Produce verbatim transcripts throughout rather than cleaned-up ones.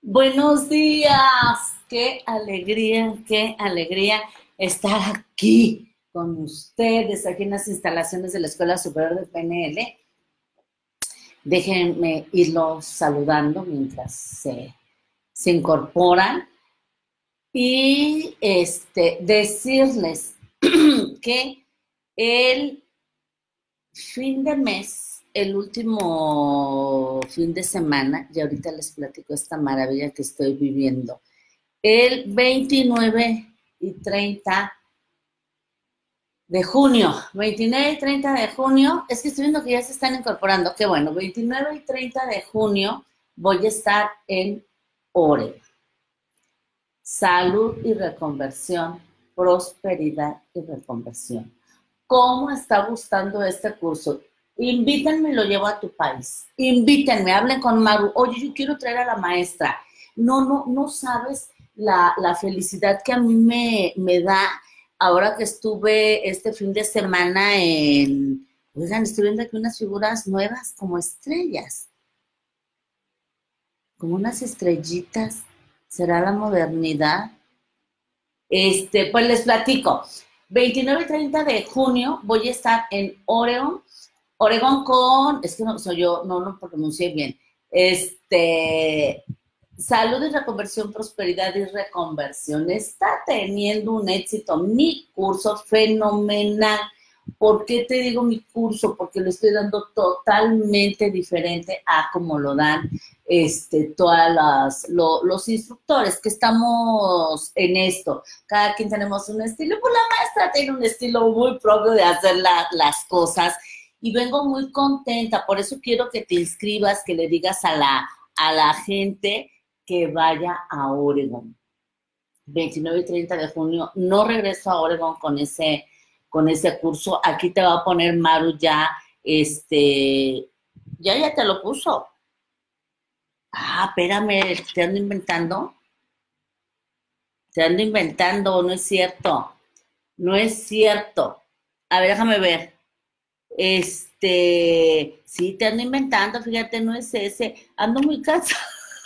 Buenos días, qué alegría, qué alegría estar aquí con ustedes, aquí en las instalaciones de la Escuela Superior de P N L. Déjenme irlos saludando mientras se, se incorporan y este, decirles que el fin de mes, el último fin de semana, y ahorita les platico esta maravilla que estoy viviendo. El veintinueve y treinta de junio, veintinueve y treinta de junio, es que estoy viendo que ya se están incorporando, qué bueno, veintinueve y treinta de junio voy a estar en Oregon. Salud y reconversión, prosperidad y reconversión. ¿Cómo está gustando este curso? Invítenme y lo llevo a tu país. Invítenme, hablen con Maru. Oye, yo quiero traer a la maestra. No, no, no sabes la, la felicidad que a mí me, me da ahora que estuve este fin de semana en... Oigan, estoy viendo aquí unas figuras nuevas como estrellas. Como unas estrellitas. ¿Será la modernidad? Este, pues les platico. veintinueve y treinta de junio voy a estar en Oregon. Oregon con, es que no soy yo, no lo pronuncié bien. Este, Salud y reconversión, prosperidad y reconversión. Está teniendo un éxito mi curso fenomenal. ¿Por qué te digo mi curso? Porque lo estoy dando totalmente diferente a como lo dan este, todas las, lo, los instructores que estamos en esto. Cada quien tenemos un estilo, pues la maestra tiene un estilo muy propio de hacer la, las cosas y vengo muy contenta, por eso quiero que te inscribas, que le digas a la, a la gente que vaya a Oregon. veintinueve y treinta de junio, no regreso a Oregon con ese, con ese curso. Aquí te va a poner Maru ya, este, ya, ya te lo puso. Ah, espérame, te ando inventando. Te ando inventando, no es cierto. No es cierto. A ver, déjame ver. Este, sí, te ando inventando, fíjate, no es ese. Ando muy cansada.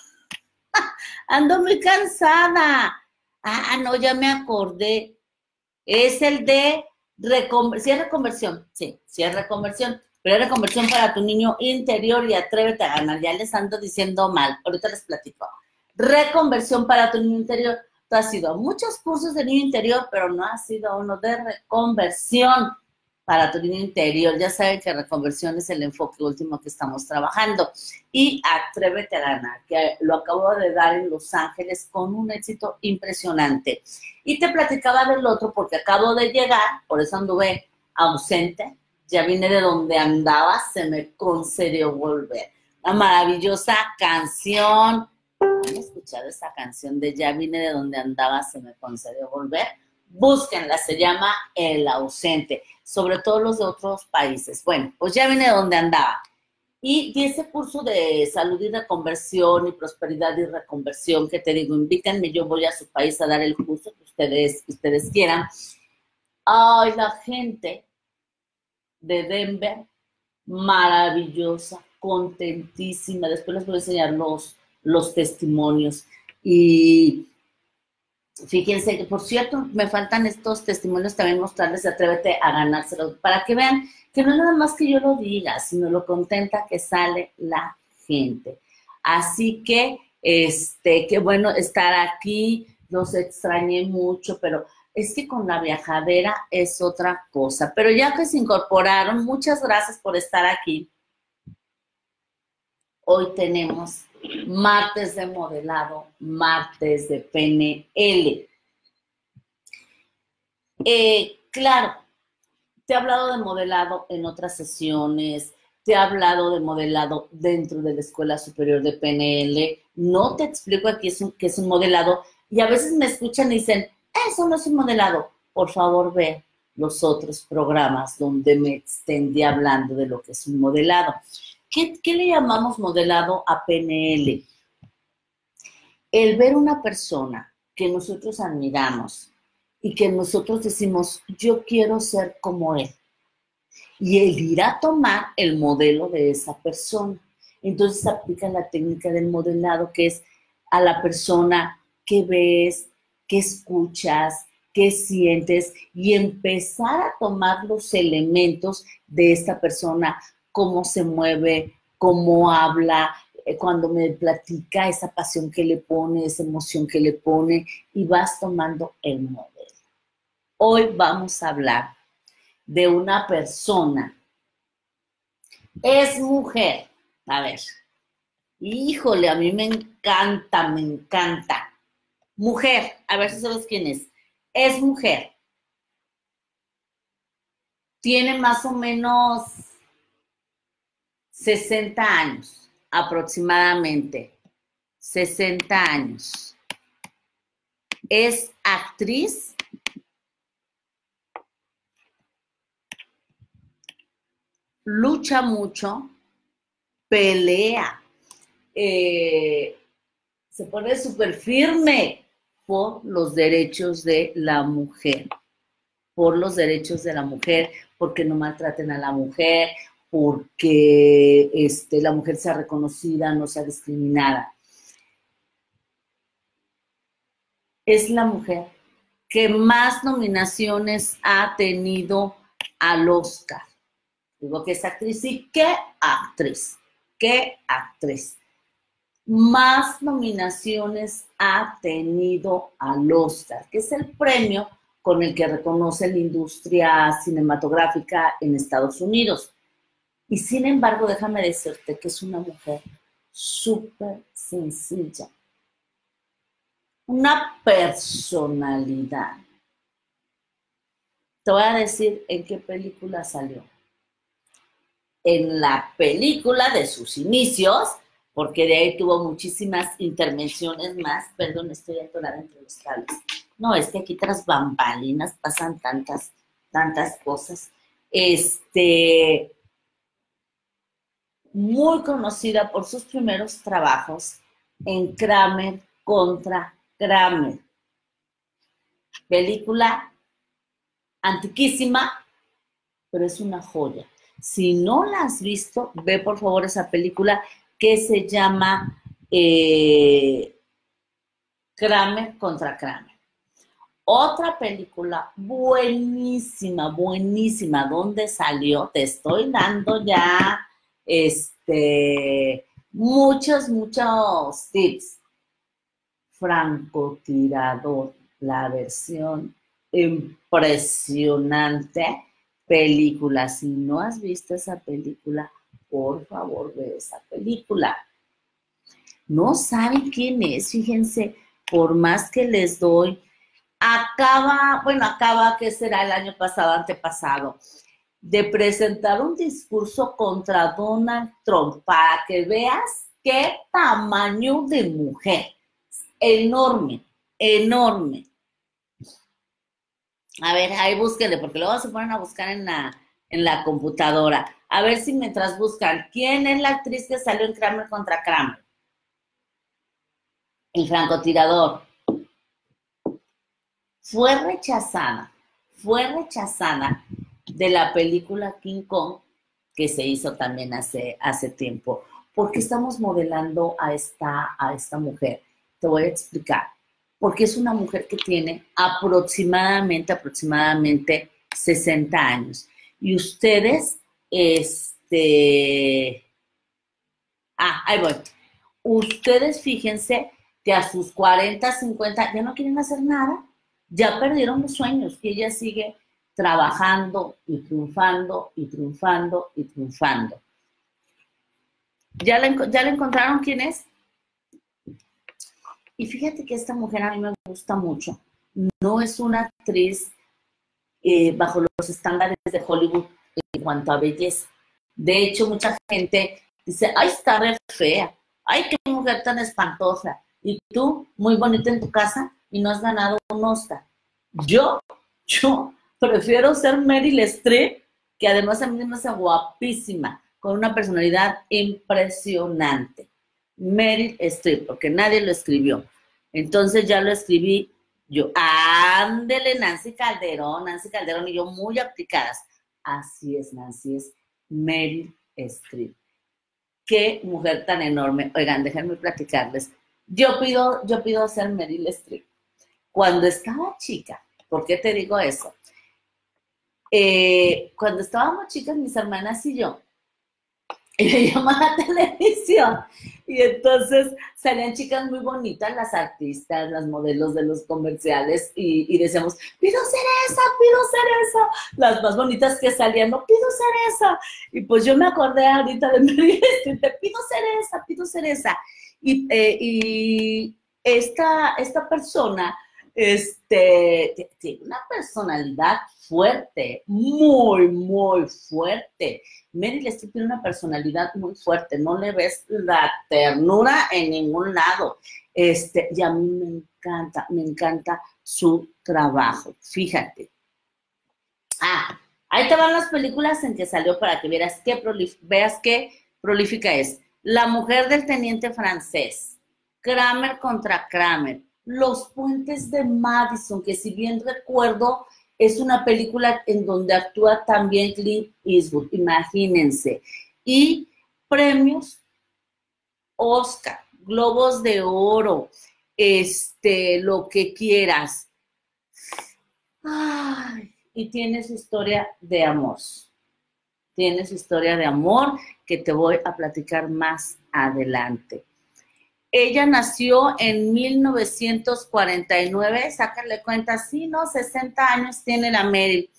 Ando muy cansada. Ah, no, ya me acordé. Es el de reconversión. Sí, es reconversión. Sí, sí es reconversión. Pero es reconversión para tu niño interior y atrévete a ganar. Ya les ando diciendo mal. Ahorita les platico. Reconversión para tu niño interior. Tú has ido a muchos cursos de niño interior, pero no has sido uno de reconversión para tu niño interior. Ya saben que reconversión es el enfoque último que estamos trabajando. Y atrévete a ganar, que lo acabo de dar en Los Ángeles con un éxito impresionante. Y te platicaba del otro porque acabo de llegar, por eso anduve ausente. Ya vine de donde andaba, se me concedió volver. Una maravillosa canción. ¿Han escuchado esa canción de Ya vine de donde andaba, se me concedió volver? Búsquenla, se llama El Ausente, sobre todo los de otros países. Bueno, pues ya vine de donde andaba. Y, y ese curso de salud y reconversión y prosperidad y reconversión que te digo, invítenme, yo voy a su país a dar el curso que ustedes, que ustedes quieran. Ay, la gente de Denver, maravillosa, contentísima. Después les voy a enseñar los, los testimonios. Y fíjense que, por cierto, me faltan estos testimonios también mostrarles, atrévete a ganárselo, para que vean que no es nada más que yo lo diga, sino lo contenta que sale la gente. Así que, este, qué bueno estar aquí, los extrañé mucho, pero es que con la viajadera es otra cosa. Pero ya que se incorporaron, muchas gracias por estar aquí. Hoy tenemos martes de modelado, martes de P N L. Eh, claro, te he hablado de modelado en otras sesiones, te he hablado de modelado dentro de la Escuela Superior de P N L, no te explico aquí es un, qué es un modelado, y a veces me escuchan y dicen, eso no es un modelado. Por favor, ve los otros programas donde me extendí hablando de lo que es un modelado. ¿Qué, qué le llamamos modelado a P N L? El ver una persona que nosotros admiramos y que nosotros decimos, yo quiero ser como él. Y él irá a tomar el modelo de esa persona. Entonces aplica la técnica del modelado, que es a la persona que ves, que escuchas, que sientes y empezar a tomar los elementos de esta persona, cómo se mueve, cómo habla, cuando me platica esa pasión que le pone, esa emoción que le pone, y vas tomando el modelo. Hoy vamos a hablar de una persona. Es mujer. A ver. Híjole, a mí me encanta, me encanta. Mujer. A ver si sabes quién es. Es mujer. Tiene más o menos sesenta años, aproximadamente. sesenta años. Es actriz. Lucha mucho, pelea, eh, se pone súper firme por los derechos de la mujer, por los derechos de la mujer, porque no maltraten a la mujer, porque este, la mujer sea reconocida, no sea discriminada. Es la mujer que más nominaciones ha tenido al Oscar. Digo que es actriz y qué actriz, qué actriz. Más nominaciones ha tenido al Oscar, que es el premio con el que reconoce la industria cinematográfica en Estados Unidos. Y sin embargo, déjame decirte que es una mujer súper sencilla. Una personalidad. Te voy a decir en qué película salió. En la película de sus inicios, porque de ahí tuvo muchísimas intervenciones más. Perdón, estoy atorada entre los cables. No, es que aquí tras bambalinas pasan tantas, tantas cosas. Este, muy conocida por sus primeros trabajos en Kramer contra Kramer. Película antiquísima, pero es una joya. Si no la has visto, ve por favor esa película que se llama eh, Kramer contra Kramer. Otra película buenísima, buenísima. ¿Dónde salió? Te estoy dando ya este, muchos, muchos tips. Francotirador, la versión impresionante película. Si no has visto esa película, por favor, ve esa película. No saben quién es, fíjense, por más que les doy, acaba, bueno, acaba, ¿qué será el año pasado, antepasado? De presentar un discurso contra Donald Trump para que veas qué tamaño de mujer. Enorme, enorme. A ver, ahí búsquenle, porque luego se ponen a buscar en la, en la computadora. A ver si mientras buscan, ¿quién es la actriz que salió en Kramer contra Kramer? El francotirador. Fue rechazada, fue rechazada de la película King Kong, que se hizo también hace, hace tiempo, porque estamos modelando a esta, a esta mujer. Te voy a explicar. Porque es una mujer que tiene aproximadamente, aproximadamente sesenta años. Y ustedes, este... Ah, ahí voy. Ustedes fíjense que a sus cuarenta, cincuenta, ya no quieren hacer nada. Ya perdieron los sueños, que ella sigue trabajando y triunfando y triunfando y triunfando. ¿Ya le, ya le encontraron quién es? Y fíjate que esta mujer a mí me gusta mucho. No es una actriz eh, bajo los estándares de Hollywood en cuanto a belleza. De hecho, mucha gente dice, ay, está re fea. Ay, qué mujer tan espantosa. Y tú, muy bonita en tu casa y no has ganado un Oscar. Yo, yo prefiero ser Meryl Streep, que además a mí me hace guapísima, con una personalidad impresionante. Meryl Streep, porque nadie lo escribió. Entonces ya lo escribí yo. Ándele, Nancy Calderón, Nancy Calderón y yo muy aplicadas. Así es, Nancy, es Meryl Streep. Qué mujer tan enorme. Oigan, déjenme platicarles. Yo pido, yo pido ser Meryl Streep. Cuando estaba chica, ¿por qué te digo eso? Eh, cuando estábamos chicas, mis hermanas y yo, y me llamaba a la televisión, y entonces salían chicas muy bonitas, las artistas, las modelos de los comerciales, y, y decíamos, pido ser esa, pido ser esa, las más bonitas que salían, no, pido ser esa, y pues yo me acordé ahorita de Meryl Streep, pido ser esa, pido ser esa, y, eh, y esta, esta persona, este, tiene una personalidad fuerte, muy, muy fuerte. Meryl Streep tiene una personalidad muy fuerte, no le ves la ternura en ningún lado. Este, y a mí me encanta, me encanta su trabajo, fíjate. Ah, ahí te van las películas en que salió para que vieras qué veas qué prolífica es. La mujer del teniente francés, Kramer contra Kramer, Los puentes de Madison, que si bien recuerdo, es una película en donde actúa también Clint Eastwood, imagínense. Y premios Oscar, Globos de Oro, este, lo que quieras. Ay, y tiene su historia de amor. Tiene su historia de amor que te voy a platicar más adelante. Ella nació en mil novecientos cuarenta y nueve, sácale cuenta, sí, ¿no? sesenta años tiene la Meryl.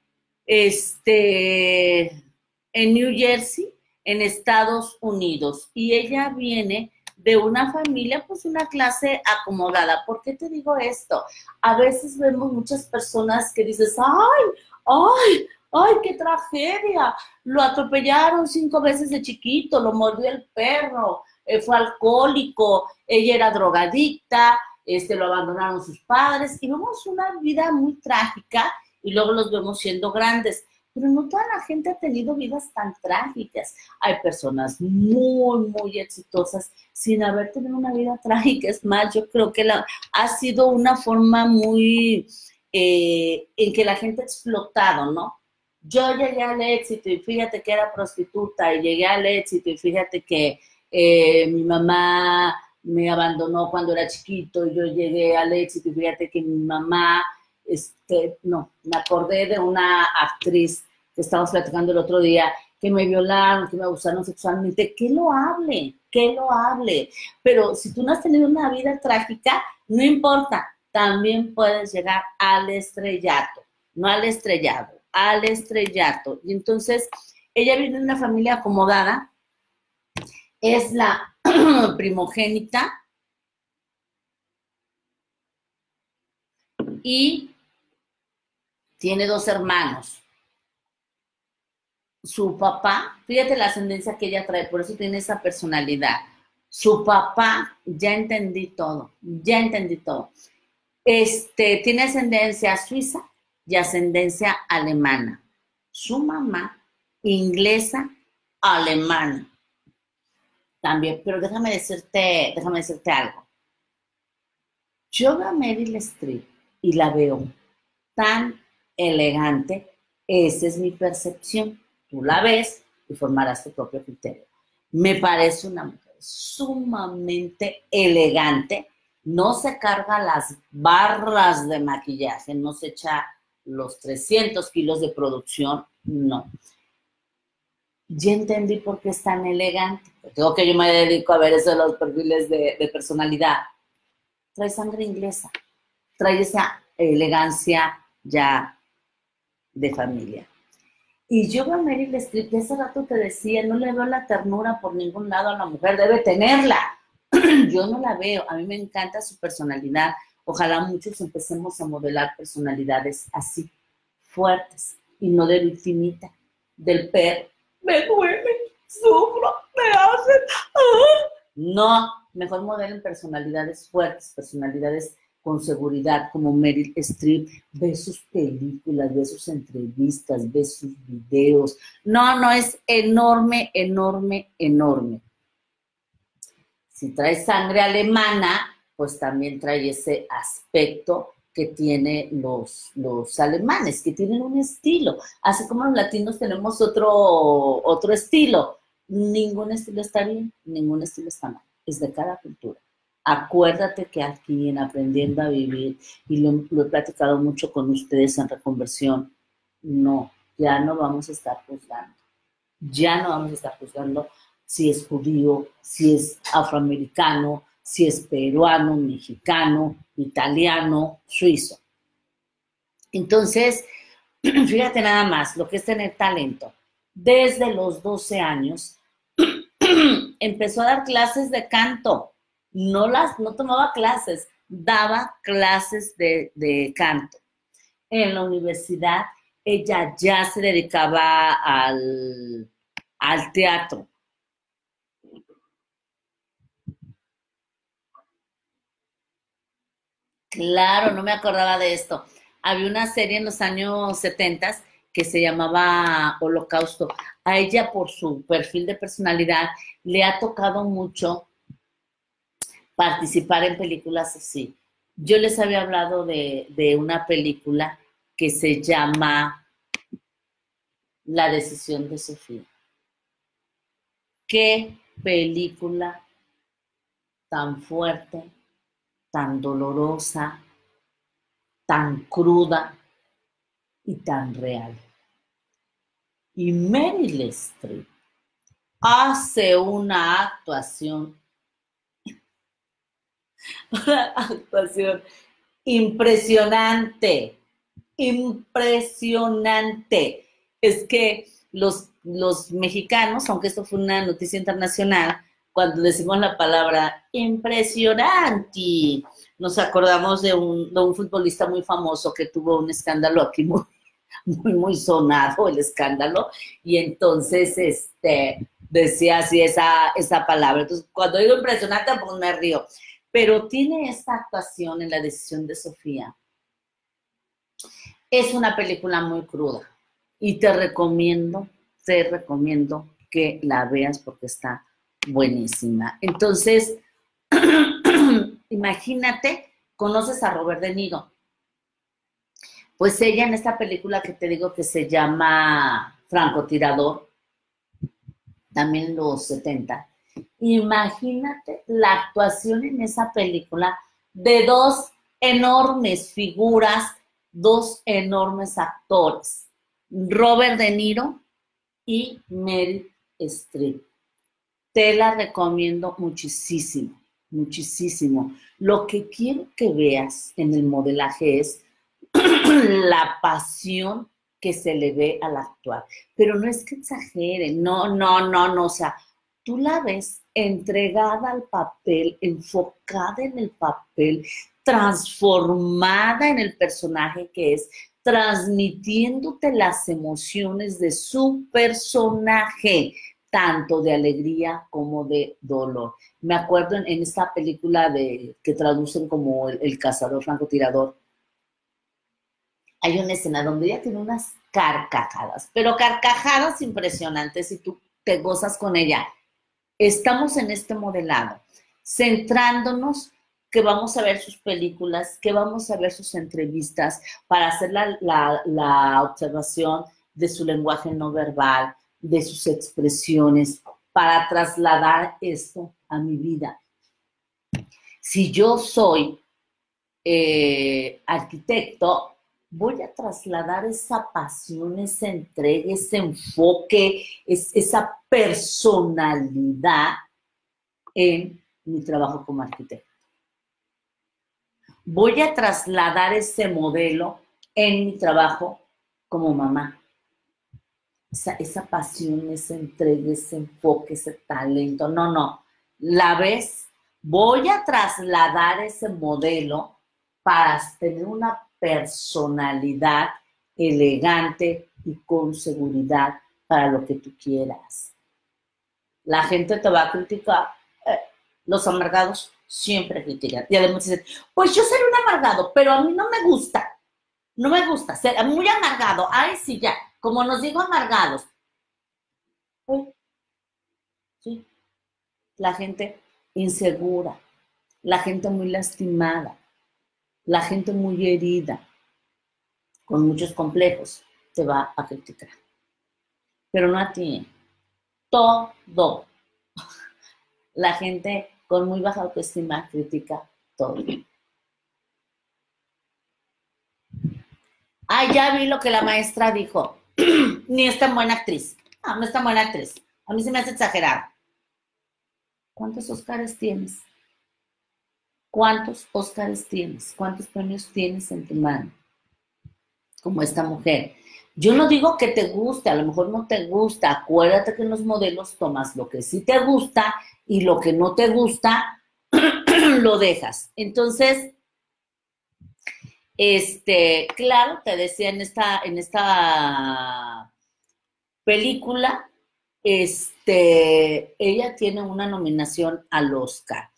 Este, en New Jersey, en Estados Unidos. Y ella viene de una familia, pues una clase acomodada. ¿Por qué te digo esto? A veces vemos muchas personas que dices, ¡ay, ay, ay, qué tragedia! Lo atropellaron cinco veces de chiquito, lo mordió el perro, fue alcohólico, ella era drogadicta, este, lo abandonaron sus padres, y vemos una vida muy trágica, y luego los vemos siendo grandes, pero no toda la gente ha tenido vidas tan trágicas. Hay personas muy, muy exitosas sin haber tenido una vida trágica. Es más, yo creo que la, ha sido una forma muy, eh, en que la gente ha explotado, ¿no? Yo llegué al éxito y fíjate que era prostituta, y llegué al éxito y fíjate que Eh, mi mamá me abandonó cuando era chiquito y yo llegué al éxito y fíjate que mi mamá, este, no, me acordé de una actriz que estábamos platicando el otro día, que me violaron, que me abusaron sexualmente, que lo hable, que lo hable, pero si tú no has tenido una vida trágica, no importa, también puedes llegar al estrellato, no al estrellado, al estrellato, y entonces ella viene de una familia acomodada. Es la primogénita y tiene dos hermanos. Su papá, fíjate la ascendencia que ella trae, por eso tiene esa personalidad. Su papá, ya entendí todo, ya entendí todo. Este, tiene ascendencia suiza y ascendencia alemana. Su mamá, inglesa, alemana. También, pero déjame decirte, déjame decirte algo. Yo veo a Meryl Streep y la veo tan elegante, esa es mi percepción. Tú la ves y formarás tu propio criterio. Me parece una mujer sumamente elegante, no se carga las barras de maquillaje, no se echa los trescientos kilos de producción, no. Ya entendí por qué es tan elegante. Tengo que yo me dedico a ver eso de los perfiles de, de personalidad. Trae sangre inglesa, trae esa elegancia ya de familia. Y yo veo a Meryl Streep, que hace rato te decía, no le veo la ternura por ningún lado a la mujer, debe tenerla. Yo no la veo, a mí me encanta su personalidad. Ojalá muchos empecemos a modelar personalidades así, fuertes, y no de victimita, del perro. Me duele, sufro, me hacen. ¡Ah! No, mejor modelen personalidades fuertes, personalidades con seguridad, como Meryl Streep. Ve sus películas, ve sus entrevistas, ve sus videos. No, no, es enorme, enorme, enorme. Si trae sangre alemana, pues también trae ese aspecto que tienen los, los alemanes, que tienen un estilo. Así como los latinos tenemos otro, otro estilo. Ningún estilo está bien, ningún estilo está mal. Es de cada cultura. Acuérdate que aquí en Aprendiendo a Vivir, y lo, lo he platicado mucho con ustedes en Reconversión, no, ya no vamos a estar juzgando. Ya no vamos a estar juzgando si es judío, si es afroamericano, si es peruano, mexicano, italiano, suizo. Entonces, fíjate nada más lo que es tener talento. Desde los doce años empezó a dar clases de canto. No, las, no tomaba clases, daba clases de, de canto. En la universidad ella ya se dedicaba al, al teatro. Claro, no me acordaba de esto. Había una serie en los años setenta que se llamaba Holocausto. A ella, por su perfil de personalidad, le ha tocado mucho participar en películas así. Yo les había hablado de, de una película que se llama La decisión de Sofía. Qué película tan fuerte, tan dolorosa, tan cruda y tan real. Y Meryl Streep hace una actuación, una actuación impresionante, impresionante. Es que los, los mexicanos, aunque esto fue una noticia internacional, cuando decimos la palabra impresionante, nos acordamos de un, de un futbolista muy famoso que tuvo un escándalo aquí muy, muy, muy sonado, el escándalo, y entonces este, decía así esa, esa palabra. Entonces, cuando digo impresionante, pues me río. Pero tiene esta actuación en La decisión de Sofía. Es una película muy cruda y te recomiendo, te recomiendo que la veas porque está buenísima. Entonces, imagínate, conoces a Robert De Niro. Pues ella en esta película que te digo que se llama Francotirador, también en los setenta, imagínate la actuación en esa película de dos enormes figuras, dos enormes actores, Robert De Niro y Meryl Streep. Te la recomiendo muchísimo, muchísimo. Lo que quiero que veas en el modelaje es la pasión que se le ve al actuar. Pero no es que exagere, no, no, no, no, o sea, tú la ves entregada al papel, enfocada en el papel, transformada en el personaje que es, transmitiéndote las emociones de su personaje, tanto de alegría como de dolor. Me acuerdo en, en esta película de, que traducen como El, el cazador francotirador, hay una escena donde ella tiene unas carcajadas, pero carcajadas impresionantes y tú te gozas con ella. Estamos en este modelado, centrándonos que vamos a ver sus películas, que vamos a ver sus entrevistas para hacer la, la, la observación de su lenguaje no verbal, de sus expresiones, para trasladar esto a mi vida. Si yo soy eh, arquitecto, voy a trasladar esa pasión, esa entrega, ese enfoque, es, esa personalidad en mi trabajo como arquitecto. Voy a trasladar ese modelo en mi trabajo como mamá. Esa, esa pasión, esa entrega, ese enfoque, ese talento. No, no. ¿La ves? Voy a trasladar ese modelo para tener una personalidad elegante y con seguridad para lo que tú quieras. La gente te va a criticar. Eh, los amargados siempre critican. Y además dicen, pues yo seré un amargado, pero a mí no me gusta. No me gusta ser muy amargado. Ay, sí, ya. Como nos digo amargados. Uy, sí. La gente insegura. La gente muy lastimada. La gente muy herida, con muchos complejos, te va a criticar. Pero no a ti. Todo. La gente con muy baja autoestima, critica todo. Ah, ya vi lo que la maestra dijo. Ni es tan buena actriz. No, no es tan buena actriz. A mí se me hace exagerado. ¿Cuántos Óscares tienes? ¿Cuántos Óscares tienes? ¿Cuántos premios tienes en tu mano? Como esta mujer. Yo no digo que te guste, a lo mejor no te gusta. Acuérdate que en los modelos tomas lo que sí te gusta y lo que no te gusta lo dejas. Entonces, este, claro, te decía en esta, en esta película, este, ella tiene una nominación al Oscar.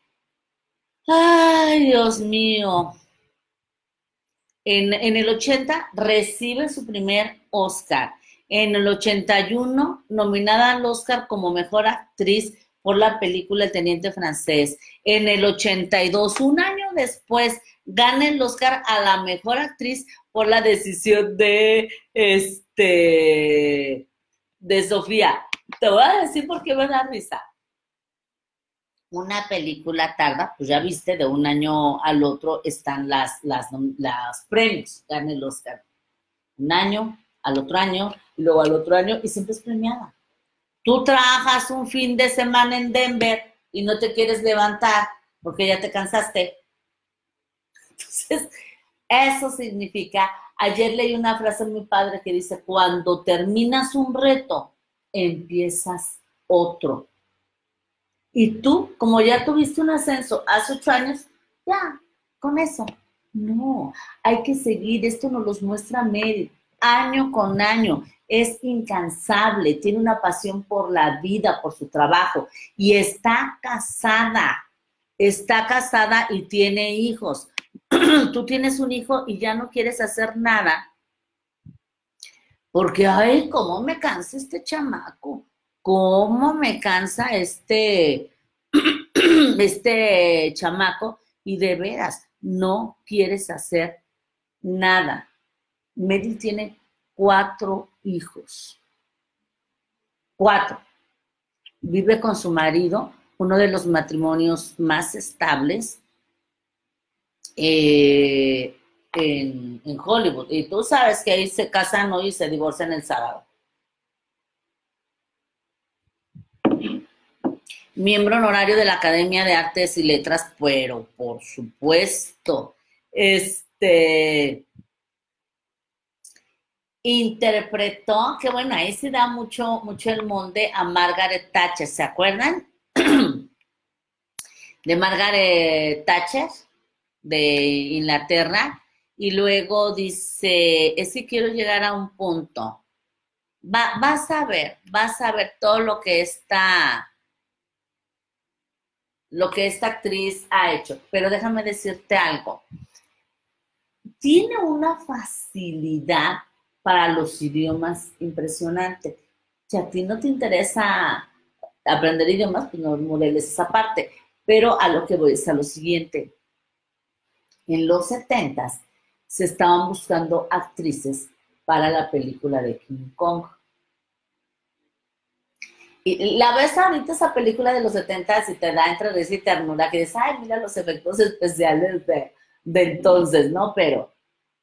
Ay, Dios mío. En, en el ochenta recibe su primer Oscar. En el ochenta y uno, nominada al Oscar como mejor actriz por la película El Teniente Francés. En el ochenta y dos, un año después, gana el Oscar a la mejor actriz por la decisión de, este, de Sofía. Te voy a decir por qué me da risa. Una película tarda, pues ya viste, de un año al otro están las, las, las premios, gana el Oscar. Un año, al otro año, y luego al otro año, y siempre es premiada. Tú trabajas un fin de semana en Denver y no te quieres levantar porque ya te cansaste. Entonces, eso significa, ayer leí una frase muy padre que dice, cuando terminas un reto, empiezas otro. Y tú, como ya tuviste un ascenso hace ocho años, ya, con eso. No, hay que seguir, esto nos los muestra Mary, año con año, es incansable, tiene una pasión por la vida, por su trabajo, y está casada, está casada y tiene hijos. Tú tienes un hijo y ya no quieres hacer nada, porque, ay, cómo me cansa este chamaco, cómo me cansa este, este chamaco, y de veras, no quieres hacer nada. Mary tiene cuatro hijos. Cuatro. Vive con su marido, uno de los matrimonios más estables eh, en, en Hollywood. Y tú sabes que ahí se casan hoy y se divorcian el sábado. Miembro honorario de la Academia de Artes y Letras, pero por supuesto, este... interpretó, que bueno, ahí se da mucho, mucho el monde a Margaret Thatcher, ¿se acuerdan? De Margaret Thatcher, de Inglaterra, y luego dice, es que quiero llegar a un punto. Va, vas a ver, vas a ver todo lo que esta, lo que esta actriz ha hecho, pero déjame decirte algo. Tiene una facilidad para los idiomas impresionante. Si a ti no te interesa aprender idiomas, pues no modeles esa parte. Pero a lo que voy es a lo siguiente. En los setentas se estaban buscando actrices para la película de King Kong. Y la ves ahorita esa película de los setentas y te da entre risa y ternura, que dices, ay, mira los efectos especiales de, de entonces, ¿no? Pero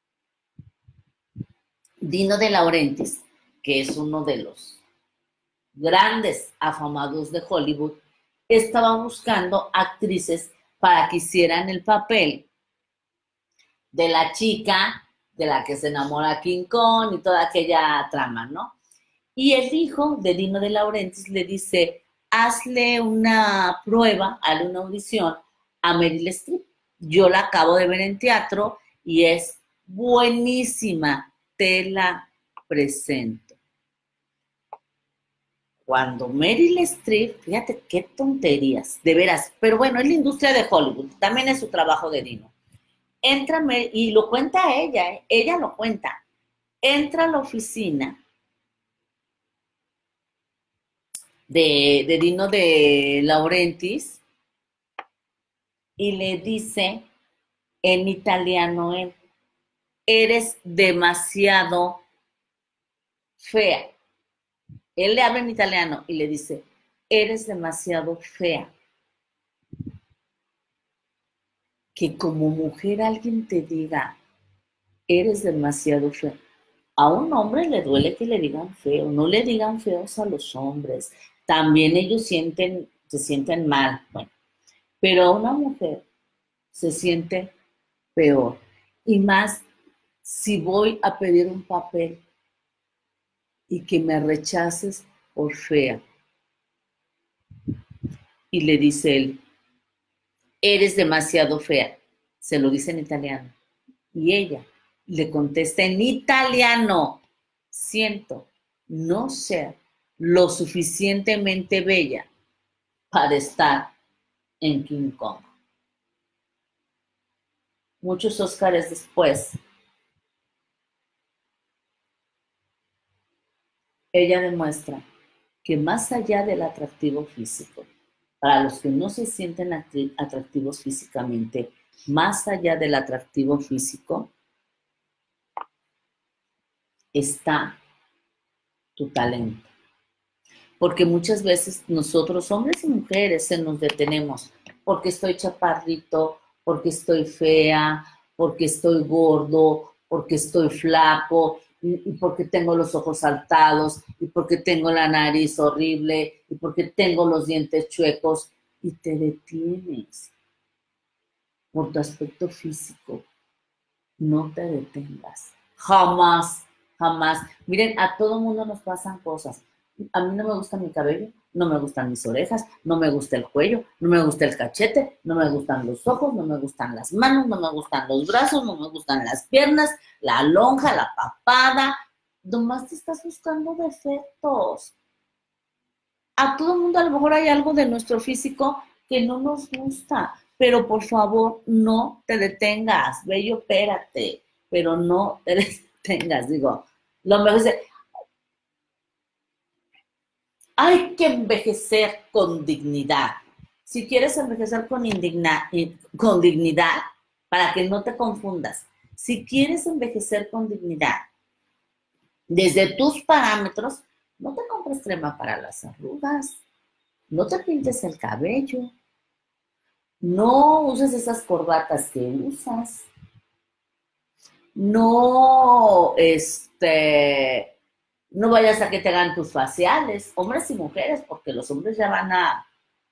Dino De Laurentiis, que es uno de los grandes afamados de Hollywood, estaba buscando actrices para que hicieran el papel de la chica de la que se enamora King Kong y toda aquella trama, ¿no? Y el hijo de Dino De Laurentiis le dice, hazle una prueba, hazle una audición a Meryl Streep. Yo la acabo de ver en teatro y es buenísima, te la presento. Cuando Meryl Streep, fíjate qué tonterías, de veras, pero bueno, es la industria de Hollywood, también es su trabajo de Dino. Entra, y lo cuenta ella, ¿eh? Ella lo cuenta, entra a la oficina de, de Dino De Laurentiis y le dice en italiano él, eres demasiado fea. Él le habla en italiano y le dice, eres demasiado fea. que como mujer alguien te diga, eres demasiado fea. A un hombre le duele que le digan feo, no le digan feos a los hombres. También ellos sienten, se sienten mal, bueno, pero a una mujer se siente peor. Y más si voy a pedir un papel y que me rechaces por fea. Y le dice él, eres demasiado fea. Se lo dice en italiano. Y ella le contesta en italiano, siento no ser lo suficientemente bella para estar en King Kong. Muchos Óscares después, ella demuestra que más allá del atractivo físico, para los que no se sienten atractivos físicamente, más allá del atractivo físico, está tu talento. Porque muchas veces nosotros, hombres y mujeres, se nos detenemos porque estoy chaparrito, porque estoy fea, porque estoy gordo, porque estoy flaco, y, y porque tengo los ojos saltados, y porque tengo la nariz horrible, y porque tengo los dientes chuecos, y te detienes por tu aspecto físico. No te detengas. Jamás, jamás. Miren, a todo mundo nos pasan cosas. A mí no me gusta mi cabello, no me gustan mis orejas, no me gusta el cuello, no me gusta el cachete, no me gustan los ojos, no me gustan las manos, no me gustan los brazos, no me gustan las piernas, la lonja, la papada. Nomás te estás buscando defectos. A todo mundo a lo mejor hay algo de nuestro físico que no nos gusta, pero por favor no te detengas, ve y opérate, pero no te detengas. Digo, lo mejor es, hay que envejecer con dignidad. Si quieres envejecer con, indigna, con dignidad, para que no te confundas, si quieres envejecer con dignidad, desde tus parámetros, no te compres crema para las arrugas, no te pintes el cabello, no uses esas corbatas que usas, no, este... no vayas a que te hagan tus faciales, hombres y mujeres, porque los hombres ya van a...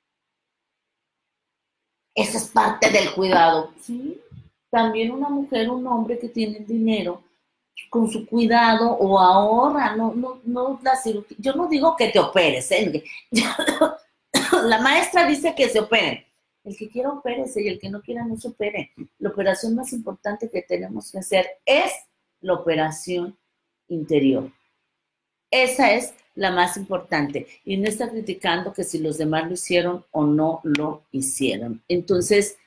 Eso es parte del cuidado. Sí, también una mujer, un hombre que tiene dinero, con su cuidado o ahorra, no, no, no la cirugía. Yo no digo que te operes, ¿eh? La maestra dice que se operen. El que quiera opérese y el que no quiera no se opere. La operación más importante que tenemos que hacer es la operación interior. Esa es la más importante. Y no está criticando que si los demás lo hicieron o no lo hicieron. Entonces,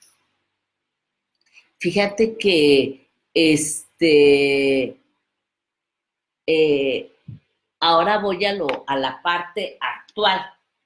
fíjate que este, eh, ahora voy a, lo, a la parte actual.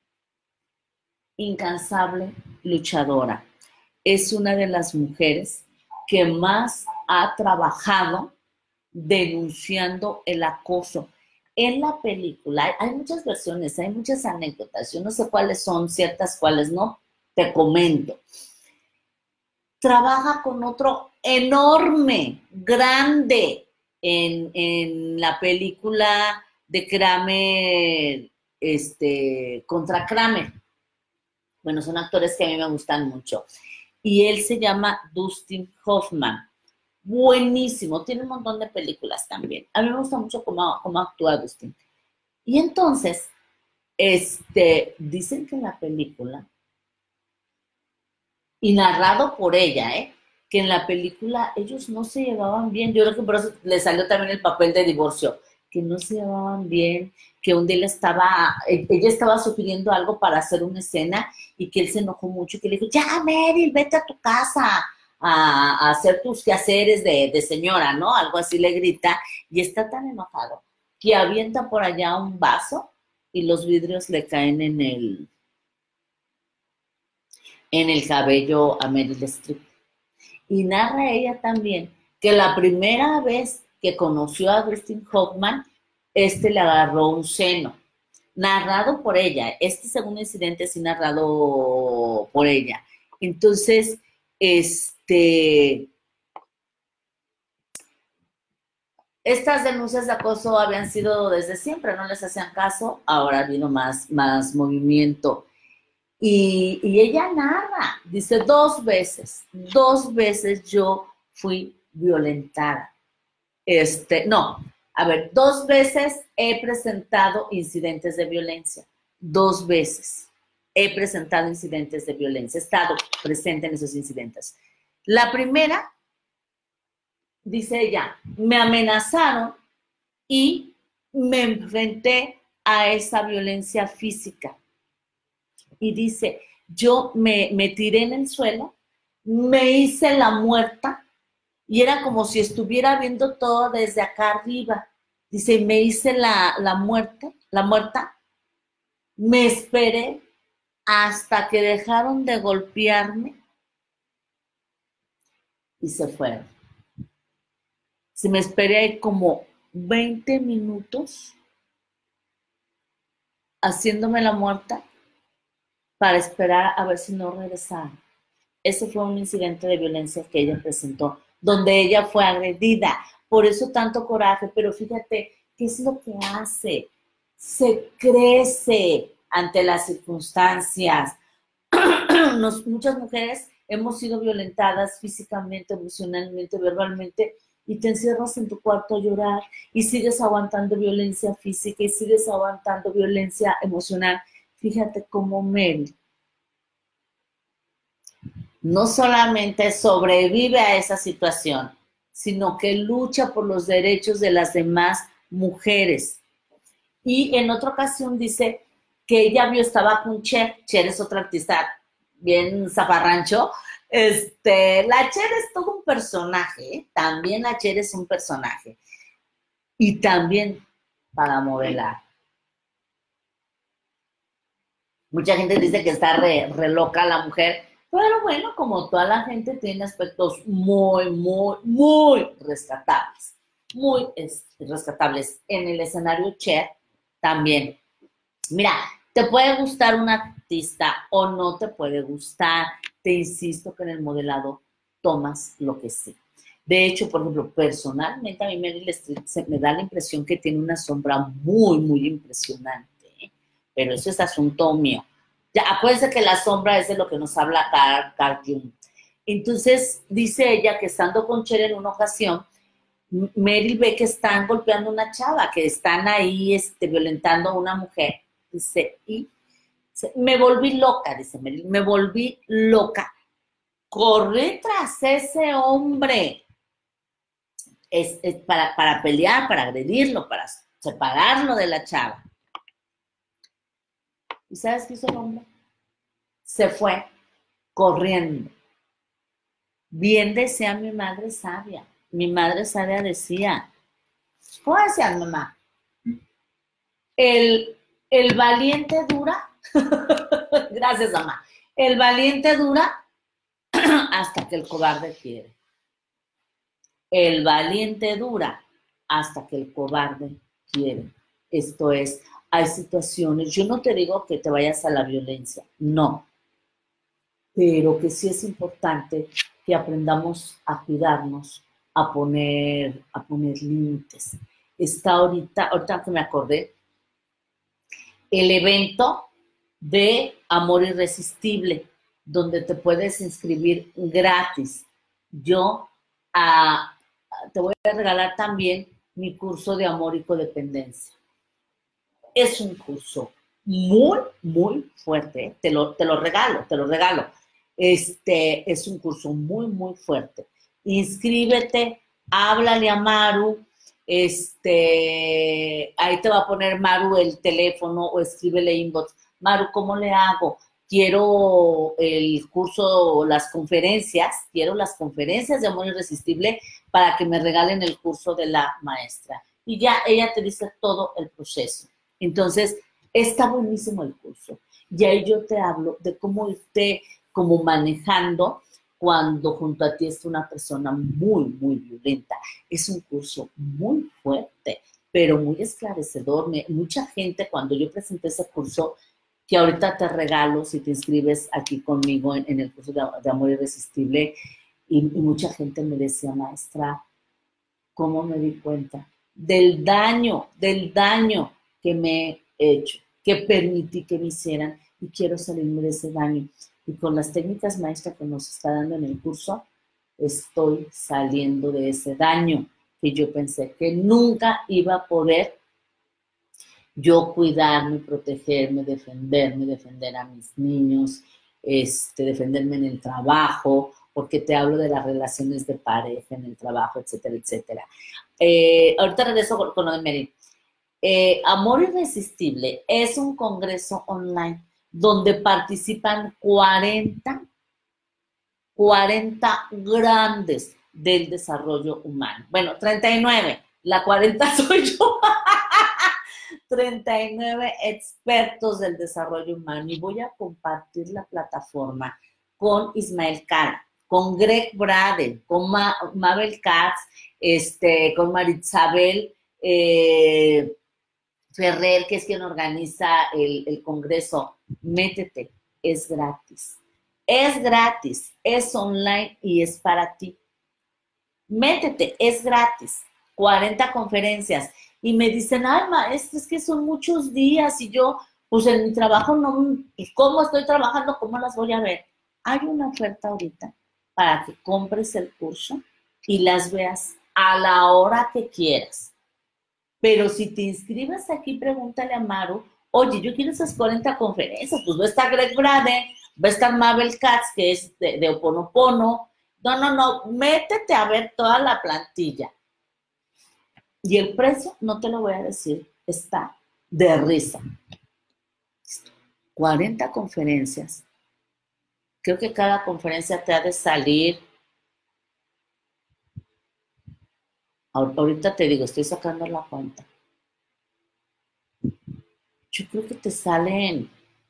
Incansable luchadora. Es una de las mujeres que más ha trabajado denunciando el acoso. En la película, hay muchas versiones, hay muchas anécdotas, yo no sé cuáles son ciertas, cuáles no, te comento. Trabaja con otro enorme, grande, en, en la película de Kramer, este, contra Kramer. Bueno, son actores que a mí me gustan mucho. Y él se llama Dustin Hoffman. Buenísimo, tiene un montón de películas también. A mí me gusta mucho cómo, cómo actúa Dustin. Y entonces, este, dicen que en la película, y narrado por ella, ¿eh? que en la película ellos no se llevaban bien. Yo creo que por eso le salió también el papel de divorcio, que no se llevaban bien, que un día él estaba, ella estaba sugiriendo algo para hacer una escena y que él se enojó mucho y que le dijo, ya, Meryl, vete a tu casa. A, a hacer tus quehaceres de, de señora, ¿no? Algo así le grita, y está tan enojado que avienta por allá un vaso y los vidrios le caen en el, en el cabello a Meryl Streep. Y narra ella también que la primera vez que conoció a Dustin Hoffman, este le agarró un seno, narrado por ella. Este segundo incidente sí narrado por ella. Entonces, este, estas denuncias de acoso habían sido desde siempre, no les hacían caso, ahora ha habido más, más movimiento. Y, y ella narra, dice, dos veces, dos veces yo fui violentada. Este, no, a ver, dos veces he presentado incidentes de violencia, dos veces he presentado incidentes de violencia, he estado presente en esos incidentes. La primera, dice ella, me amenazaron y me enfrenté a esa violencia física. Y dice, yo me, me tiré en el suelo, me hice la muerta y era como si estuviera viendo todo desde acá arriba. Dice, me hice la, la muerte, la muerta, me esperé hasta que dejaron de golpearme y se fueron. Se me esperé ahí como veinte minutos haciéndome la muerta para esperar a ver si no regresaban. Ese fue un incidente de violencia que ella presentó, donde ella fue agredida. Por eso tanto coraje, pero fíjate, ¿qué es lo que hace? Se crece ante las circunstancias. Nos, muchas mujeres hemos sido violentadas físicamente, emocionalmente, verbalmente, y te encierras en tu cuarto a llorar y sigues aguantando violencia física y sigues aguantando violencia emocional. Fíjate cómo Mary no solamente sobrevive a esa situación, sino que lucha por los derechos de las demás mujeres. Y en otra ocasión dice que ella vio, estaba con Cher. Cher es otra artista bien zafarrancho. Este, la Cher es todo un personaje, ¿eh? También la Cher es un personaje. Y también para modelar. Mucha gente dice que está re, re loca la mujer, pero bueno, como toda la gente tiene aspectos muy, muy, muy rescatables. Muy rescatables. En el escenario Cher también. Mira, te puede gustar un artista o no te puede gustar. Te insisto que en el modelado tomas lo que sí. De hecho, por ejemplo, personalmente a mí Meryl Streep se me da la impresión que tiene una sombra muy, muy impresionante. ¿eh? Pero eso es asunto mío. Ya, acuérdense que la sombra es de lo que nos habla Carl, Carl Jung. Entonces, dice ella que estando con Cher en una ocasión, Meryl ve que están golpeando a una chava, que están ahí este, violentando a una mujer. Dice, y me volví loca, dice Meryl, me volví loca. Corrí tras ese hombre. Es, es para, para pelear, para agredirlo, para separarlo de la chava. ¿Y sabes qué hizo el hombre? Se fue corriendo. Bien decía mi madre sabia. Mi madre sabia decía, ¿cómo decía mamá? El, el valiente dura. Gracias, mamá. El valiente dura hasta que el cobarde quiere. El valiente dura hasta que el cobarde quiere. Esto es, hay situaciones, yo no te digo que te vayas a la violencia, no, pero que sí es importante que aprendamos a cuidarnos, a poner, a poner límites. Está ahorita, ahorita que me acordé, el evento de Amor Irresistible, donde te puedes inscribir gratis. Yo a te voy a regalar también mi curso de amor y codependencia. Es un curso muy, muy fuerte. ¿eh? Te, lo, te lo regalo, te lo regalo. Este es un curso muy, muy fuerte. Inscríbete, háblale a Maru. Este, ahí te va a poner Maru el teléfono o escríbele inbox. Maru, ¿cómo le hago? Quiero el curso, las conferencias, quiero las conferencias de Amor Irresistible para que me regalen el curso de la maestra. Y ya ella te dice todo el proceso. Entonces, está buenísimo el curso. Y ahí yo te hablo de cómo irte como manejando cuando junto a ti está una persona muy, muy violenta. Es un curso muy fuerte, pero muy esclarecedor. Me, mucha gente, cuando yo presenté ese curso, que ahorita te regalo si te inscribes aquí conmigo en, en el curso de, de Amor Irresistible. Y, y mucha gente me decía, maestra, ¿cómo me di cuenta? Del daño, del daño que me he hecho, que permití que me hicieran y quiero salirme de ese daño. Y con las técnicas maestras que nos está dando en el curso, estoy saliendo de ese daño que yo pensé que nunca iba a poder yo cuidarme, protegerme, defenderme, defender a mis niños, este, defenderme en el trabajo, porque te hablo de las relaciones de pareja en el trabajo, etcétera, etcétera. Eh, ahorita regreso con, con lo de Mary. Eh, Amor Irresistible es un congreso online donde participan cuarenta, cuarenta grandes del desarrollo humano. Bueno, treinta y nueve, la cuarenta soy yo. treinta y nueve expertos del desarrollo humano y voy a compartir la plataforma con Ismael Cala, con Greg Braden, con Ma Mabel Katz, este, con Marisabel eh, Ferrer, que es quien organiza el, el congreso. Métete, es gratis. Es gratis, es online y es para ti. Métete, es gratis. cuarenta conferencias. Y me dicen, ay, maestra, es que son muchos días y yo, pues en mi trabajo no, ¿cómo estoy trabajando? ¿Cómo las voy a ver? Hay una oferta ahorita para que compres el curso y las veas a la hora que quieras. Pero si te inscribes aquí, pregúntale a Maru, oye, yo quiero esas cuarenta conferencias, pues va a estar Greg Braden, va a estar Mabel Katz, que es de, de Ho'oponopono. No, no, no, métete a ver toda la plantilla. Y el precio, no te lo voy a decir, está de risa. cuarenta conferencias. Creo que cada conferencia te ha de salir. Ahorita te digo, estoy sacando la cuenta. Yo creo que te salen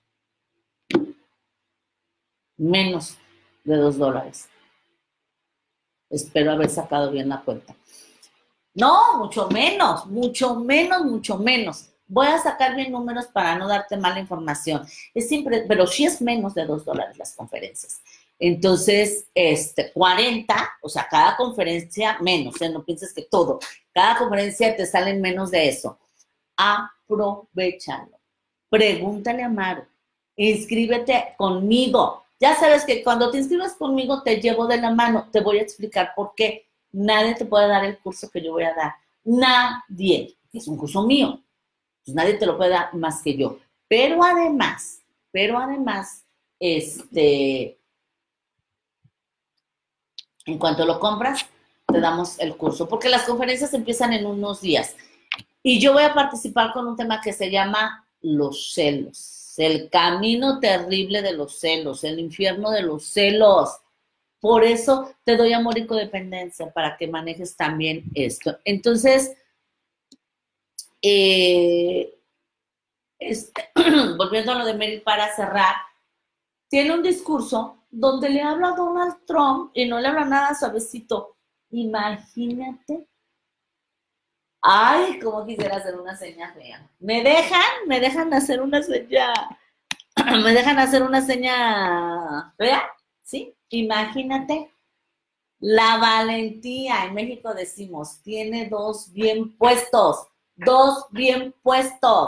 menos de dos dólares. Espero haber sacado bien la cuenta. No, mucho menos, mucho menos, mucho menos. Voy a sacar bien números para no darte mala información. Es siempre, pero sí es menos de dos dólares las conferencias. Entonces, este, cuarenta, o sea, cada conferencia menos, ¿eh? No pienses que todo. Cada conferencia te salen menos de eso. Aprovechalo. Pregúntale a Maru. Inscríbete conmigo. Ya sabes que cuando te inscribes conmigo te llevo de la mano. Te voy a explicar por qué. Nadie te puede dar el curso que yo voy a dar. Nadie. Es un curso mío. Pues nadie te lo puede dar más que yo. Pero además, pero además, este, en cuanto lo compras, te damos el curso. Porque las conferencias empiezan en unos días. Y yo voy a participar con un tema que se llama los celos. El camino terrible de los celos. El infierno de los celos. Por eso te doy amor y codependencia, para que manejes también esto. Entonces, eh, este, volviendo a lo de Mary para cerrar, tiene un discurso donde le habla a Donald Trump y no le habla nada suavecito. Imagínate. Ay, cómo quisiera hacer una seña fea. ¿Me dejan? ¿Me dejan hacer una seña? ¿Me dejan hacer una seña fea? ¿Sí? Imagínate la valentía. En México decimos, tiene dos bien puestos, dos bien puestos.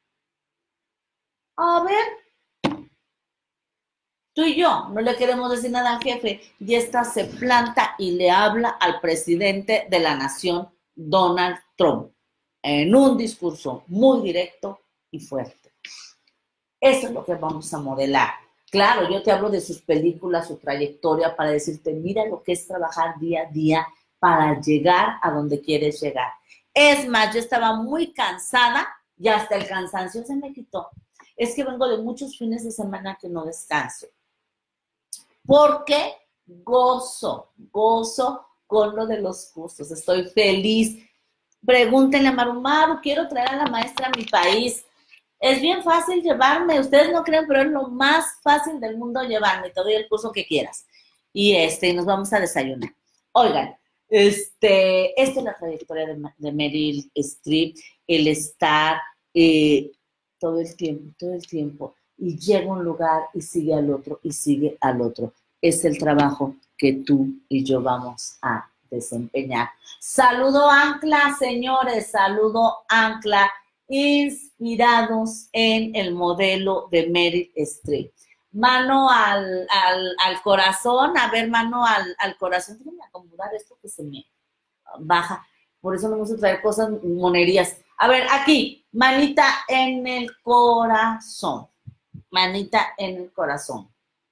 A ver, tú y yo no le queremos decir nada al jefe y esta se planta y le habla al presidente de la nación, Donald Trump, en un discurso muy directo y fuerte. Eso es lo que vamos a modelar. Claro, yo te hablo de sus películas, su trayectoria, para decirte, mira lo que es trabajar día a día para llegar a donde quieres llegar. Es más, yo estaba muy cansada y hasta el cansancio se me quitó. Es que vengo de muchos fines de semana que no descanso. Porque gozo, gozo con lo de los cursos. Estoy feliz. Pregúntenle a Maru, Maru, quiero traer a la maestra a mi país. Es bien fácil llevarme, ustedes no creen, pero es lo más fácil del mundo llevarme. Te doy el curso que quieras. Y este, nos vamos a desayunar. Oigan, este, esta es la trayectoria de, de Meryl Streep, el estar eh, todo el tiempo, todo el tiempo. y llega a un lugar y sigue al otro y sigue al otro. Es el trabajo que tú y yo vamos a desempeñar. Saludo Ancla, señores, saludo Ancla, inspirados en el modelo de Meryl Streep. Mano al, al, al corazón, a ver, mano al, al corazón. Déjenme acomodar esto que se me baja. Por eso no me gusta traer cosas, monerías. A ver, aquí, manita en el corazón. Manita en el corazón.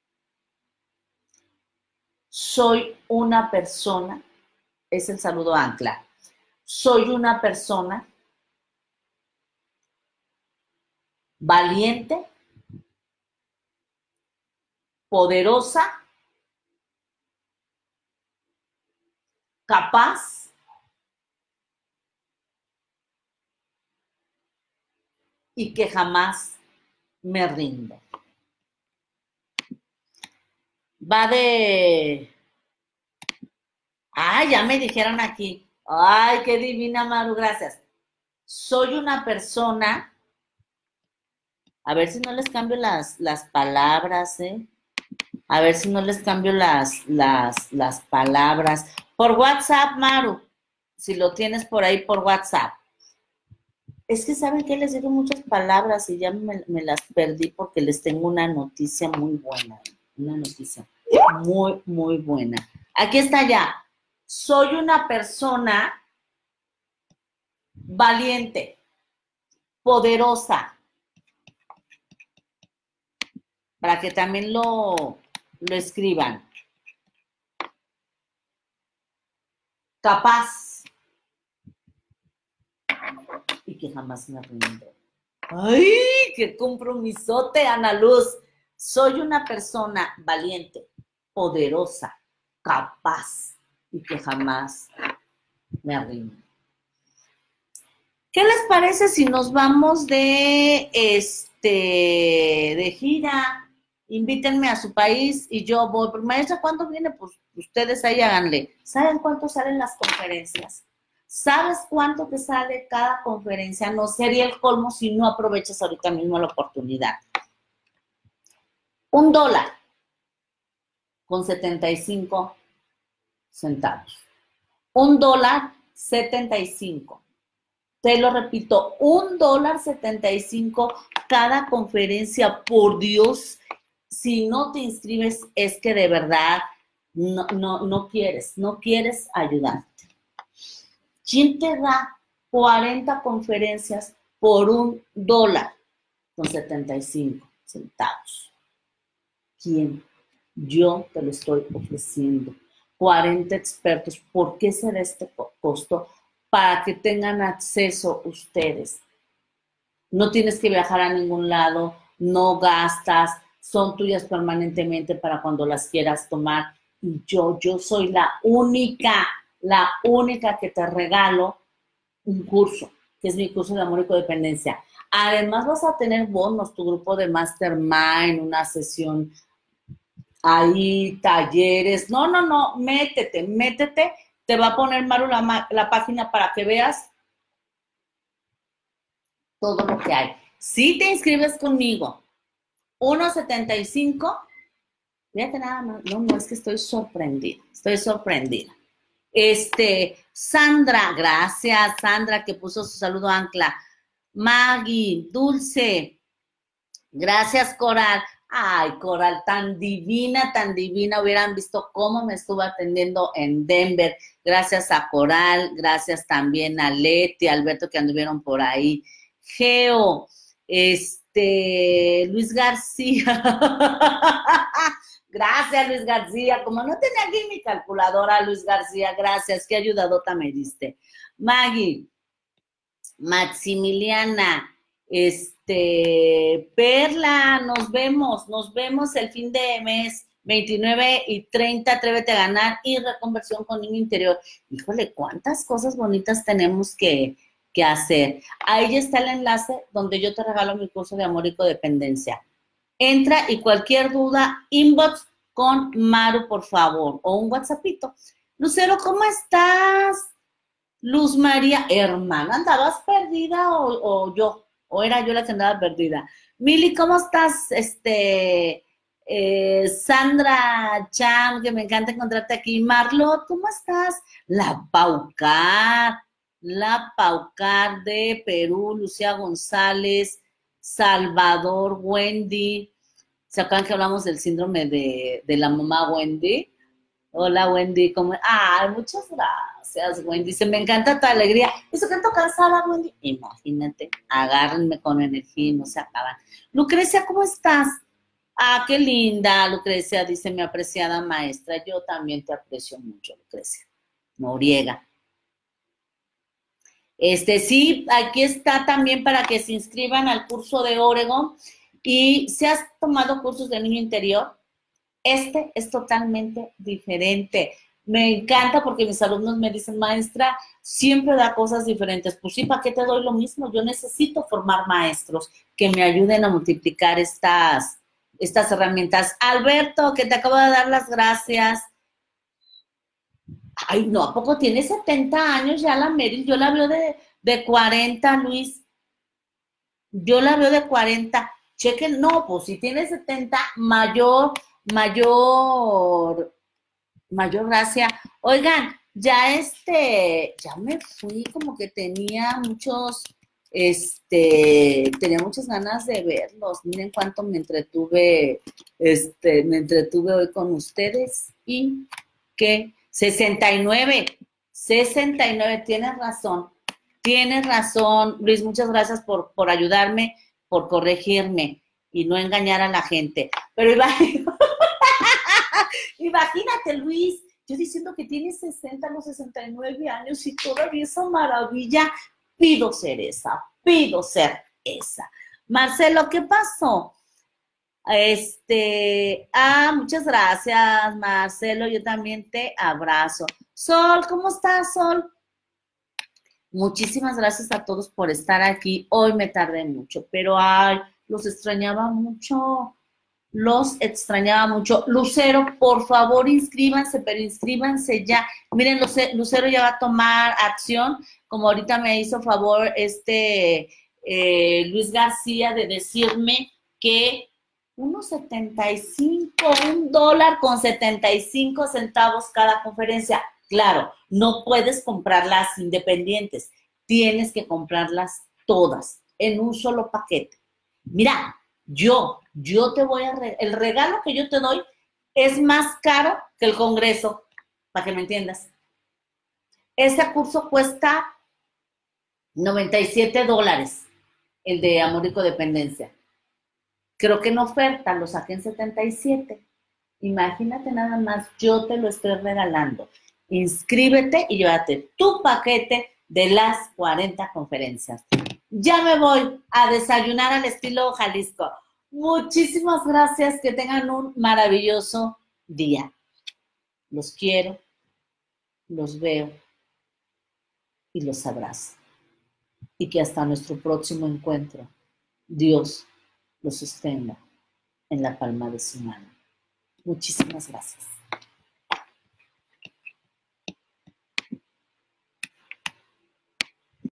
Soy una persona, es el saludo ancla. Soy una persona valiente, poderosa, capaz, y que jamás me rindo. Va de... Ay, ya me dijeron aquí. Ay, qué divina, Maru, gracias. Soy una persona... A ver si no les cambio las, las palabras, ¿eh? A ver si no les cambio las, las, las palabras. Por WhatsApp, Maru. Si lo tienes por ahí por WhatsApp. Es que saben que les digo muchas palabras y ya me, me las perdí porque les tengo una noticia muy buena. Una noticia muy, muy buena. Aquí está ya. Soy una persona valiente, poderosa. Para que también lo, lo escriban. Capaz. Y que jamás me rindo. ¡Ay! ¡Qué compromisote, Ana Luz! Soy una persona valiente, poderosa, capaz y que jamás me rindo. ¿Qué les parece si nos vamos de, este, de gira? Invítenme a su país y yo voy. Pero maestra, ¿cuándo viene? Pues ustedes ahí háganle. ¿Saben cuánto salen las conferencias? ¿Sabes cuánto te sale cada conferencia? No sería el colmo si no aprovechas ahorita mismo la oportunidad. Un dólar con setenta y cinco centavos. Un dólar setenta y cinco. Te lo repito, un dólar setenta y cinco cada conferencia. Por Dios, si no te inscribes es que de verdad no, no, no quieres, no quieres ayudarte. ¿Quién te da cuarenta conferencias por un dólar con setenta y cinco centavos? ¿Quién? Yo te lo estoy ofreciendo. cuarenta expertos. ¿Por qué será este costo? Para que tengan acceso ustedes. No tienes que viajar a ningún lado, no gastas, son tuyas permanentemente para cuando las quieras tomar. Y yo, yo soy la única, la única que te regalo un curso, que es mi curso de amor y codependencia. Además vas a tener bonos, tu grupo de mastermind, una sesión ahí, talleres. No, no, no, métete, métete. Te va a poner, Maru, la, la página para que veas todo lo que hay. Si te inscribes conmigo, uno setenta y cinco, fíjate nada más, no, no, es que estoy sorprendida, estoy sorprendida. Este, Sandra, gracias, Sandra, que puso su saludo ancla. Maggie, Dulce, gracias, Coral. Ay, Coral, tan divina, tan divina. Hubieran visto cómo me estuvo atendiendo en Denver. Gracias a Coral, gracias también a Leti, a Alberto, que anduvieron por ahí. Geo, este, Luis García. Gracias, Luis García. Como no tenía aquí mi calculadora, Luis García, gracias. Qué ayudadota me diste. Maggie, Maximiliana, este, Perla, nos vemos, nos vemos el fin de mes, veintinueve y treinta, Atrévete a Ganar y Reconversión con Niño Interior. Híjole, cuántas cosas bonitas tenemos que, que hacer. Ahí está el enlace donde yo te regalo mi curso de amor y codependencia. Entra y cualquier duda, inbox con Maru, por favor, o un WhatsAppito. Lucero, ¿cómo estás? Luz María, hermana, ¿andabas perdida o, o yo? ¿O era yo la que andaba perdida? Mili, ¿cómo estás? Este, eh, Sandra Cham, que me encanta encontrarte aquí. Marlo, ¿cómo estás? La Paucar, la Paucar de Perú, Lucía González, Salvador, Wendy. ¿Se acuerdan que hablamos del síndrome de, de la mamá Wendy? Hola, Wendy, ¿cómo? Ay, muchas gracias, Wendy. Dice, me encanta tu alegría. Eso que ando cansada, Wendy. Imagínate, agárrenme con energía y no se acaban. Lucrecia, ¿cómo estás? Ah, qué linda, Lucrecia, dice mi apreciada maestra. Yo también te aprecio mucho, Lucrecia. Noriega. Este, sí, aquí está también para que se inscriban al curso de Oregon. Y si has tomado cursos de niño interior, este es totalmente diferente. Me encanta porque mis alumnos me dicen, maestra, siempre da cosas diferentes. Pues sí, ¿para qué te doy lo mismo? Yo necesito formar maestros que me ayuden a multiplicar estas, estas herramientas. Alberto, que te acabo de dar las gracias. Ay, no, ¿a poco tiene setenta años ya la Meryl? Yo la veo de, de cuarenta, Luis. Yo la veo de cuarenta. Chequen, no, pues si tiene setenta, mayor... Mayor, mayor gracia. Oigan, ya este, ya me fui, como que tenía muchos, este, tenía muchas ganas de verlos. Miren cuánto me entretuve, este, me entretuve hoy con ustedes. Y que sesenta y nueve, sesenta y nueve, tienes razón, tienes razón, Luis, muchas gracias por, por ayudarme, por corregirme y no engañar a la gente. Pero iba imagínate, Luis, yo diciendo que tiene sesenta, los sesenta y nueve años y todavía esa maravilla. Pido ser esa, pido ser esa. Marcelo, ¿qué pasó? Este, ah, muchas gracias, Marcelo, yo también te abrazo. Sol, ¿cómo estás, Sol? Muchísimas gracias a todos por estar aquí. Hoy me tardé mucho, pero ay, los extrañaba mucho. Los extrañaba mucho. Lucero, por favor, inscríbanse, pero inscríbanse ya. Miren, Lucero ya va a tomar acción, como ahorita me hizo favor este eh, Luis García de decirme que unos setenta y cinco, un dólar con setenta y cinco centavos cada conferencia. Claro, no puedes comprarlas independientes, tienes que comprarlas todas en un solo paquete. Mira, yo, yo te voy a, re el regalo que yo te doy es más caro que el Congreso, para que me entiendas. Ese curso cuesta noventa y siete dólares, el de Amor y Codependencia. Creo que en oferta lo saqué en setenta y siete. Imagínate nada más, yo te lo estoy regalando. Inscríbete y llévate tu paquete de las cuarenta conferencias. Ya me voy a desayunar al estilo Jalisco. Muchísimas gracias, que tengan un maravilloso día. Los quiero, los veo y los abrazo. Y que hasta nuestro próximo encuentro, Dios los sostenga en la palma de su mano. Muchísimas gracias.